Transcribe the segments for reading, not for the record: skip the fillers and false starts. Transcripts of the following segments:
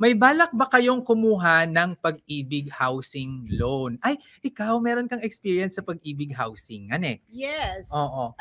May balak ba kayong kumuha ng Pag-ibig Housing Loan? Ay, ikaw meron kang experience sa Pag-ibig Housing, ano eh? Yes. Oo.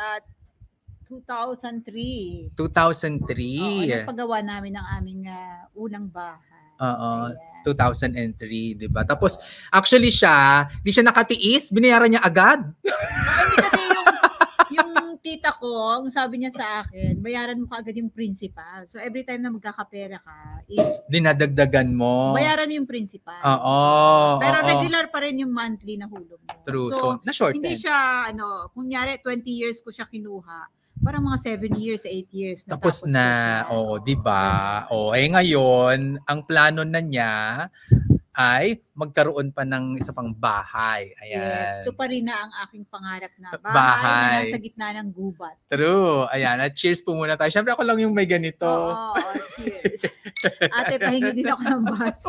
2003. 2003. Napagawa namin ng aming unang bahay. Oo, Ayan. 2003, 'di ba? Tapos actually di siya nakatiis, binayaran niya agad. Hindi kasi yung tita ko, ang sabi niya sa akin, bayaran mo kaagad yung principal. So every time na magkakapera ka, dinadagdagan mo. Bayaran mo yung principal. Oo. Pero regular pa rin yung monthly na hulog mo. True. So na-short hindi siya, kunyari 20 years ko siya kinuha, parang mga 7 years, 8 years na tapos na. Oo, di ba? Ngayon, ang plano na niya ay magkaroon pa ng isa pang bahay. Ayan. Yes, ito pa rin na ang aking pangarap na bahay na nasa gitna ng gubat. True. Ayan. At cheers po muna tayo. Siyempre ako lang yung may ganito. Oo, cheers. Ate, pahingi din ako ng baso.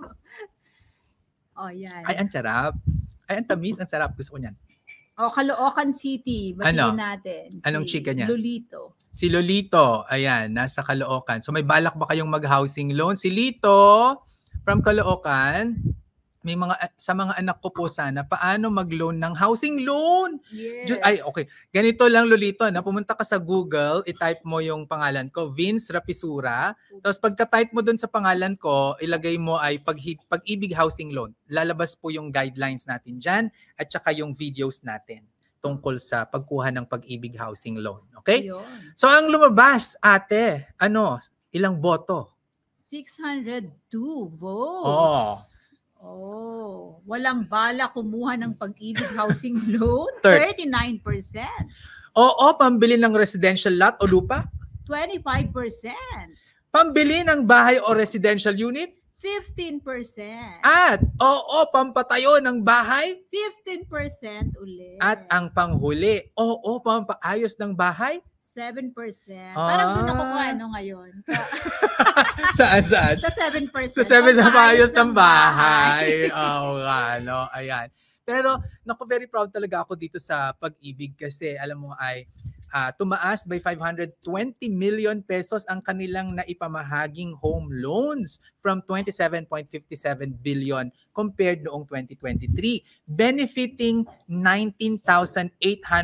Yan. Ay, ang sarap. Ay, ang tamis. Ang sarap. Gusto ko niyan. Caloocan City. Batiin natin. Anong chika niya? Lolito. Si Lolito. Ayan, nasa Caloocan. So may balak ba kayong mag-housing loan? Si Lito from Caloocan. May sa mga anak ko po sana, paano mag-loan ng housing loan? Yes. Ay, okay. Ganito lang, Lolito. Pumunta ka sa Google, i-type mo yung pangalan ko, Vince Rapisura. Tapos pagka-type mo dun sa pangalan ko, ilagay mo ay Pag-ibig Housing Loan. Lalabas po yung guidelines natin dyan at saka yung videos natin tungkol sa pagkuha ng Pag-ibig Housing Loan. Okay? Ayun. So ang lumabas, ate, ilang boto? 602 votes. Walang bala kumuha ng Pag-ibig Housing Loan? 39%. Pambili ng residential lot o lupa? 25%. Pambili ng bahay o residential unit? 15%. At, pampatayo ng bahay? 15% ulit. At ang panghuli, pampaayos ng bahay? 7%. Parang doon ako ngayon. Saan? Sa 7%. Sa 7% na paayos ng bahay. Ayan. Pero, very proud talaga ako dito sa Pag-ibig kasi alam mo ay tumaas by 520 million pesos ang kanilang naipamahaging home loans from 27.57 billion compared noong 2023, benefiting 19,817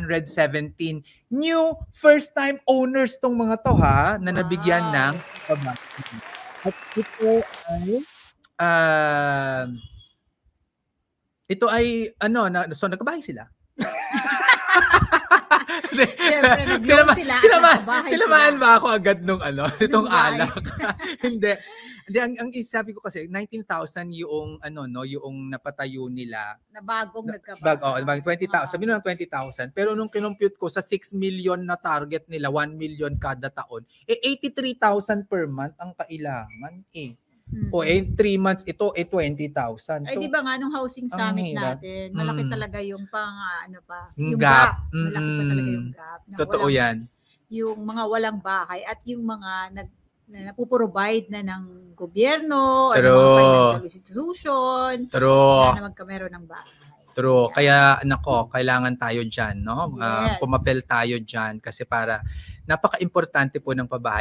new first-time owners tong mga to na nabigyan ng pabakit. At ito ay so nagkabahay sila. Siyempre, nag-loan sila. Tinamaan ba ako agad nitong alak? Hindi. Ang isabi ko kasi 19,000 yung yung napatayo nila na bagong nagkabahay. 20,000. Sabi nung 20,000, pero nung kinompute ko sa 6 million na target nila, 1 million kada taon, 83,000 per month ang kailangan . 3 months ito 20,000. So, di ba nga nung housing summit natin, malaki talaga yung yung gap. Malaki pa talaga yung gap. Totoo yan. Yung mga walang bahay at yung mga napuprovide na ng gobyerno or mga financial institution. True. Na magkameron ng bahay. True. Kaya kailangan tayo dyan, no? Yes. Pumapel tayo dyan kasi para napaka-importante po ng pabahay.